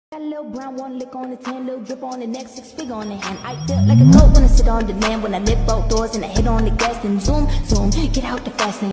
Got a little brown, one lick on the tan, little drip on the neck, 6 figure on the hand. I feel like a goat when I sit on demand, when I lift both doors and I hit on the gas, then zoom, zoom, get out the fast lane.